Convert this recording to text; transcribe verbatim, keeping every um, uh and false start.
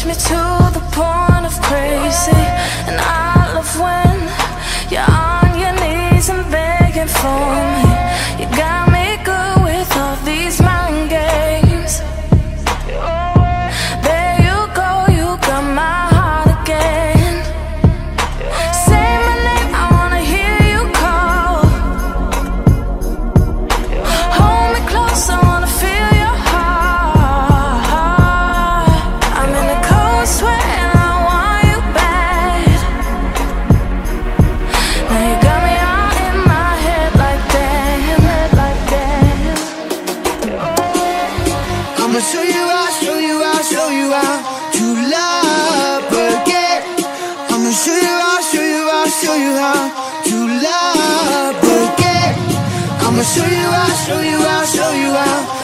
me to the point of crazy. And I love when you're on your knees and begging for me. You got me good with all these mind games. There you go, you got my heart again. Say my name, I wanna hear you call. Hold me close, I wanna feel your heart. I'm in a cold sweat and I want you bad. Now you got me all in my head like damn, like damn. I'ma show you out, show you out, show you out to love again. I'ma show you out, show you out, show you how to love again. I'ma show you out, show you out, show you out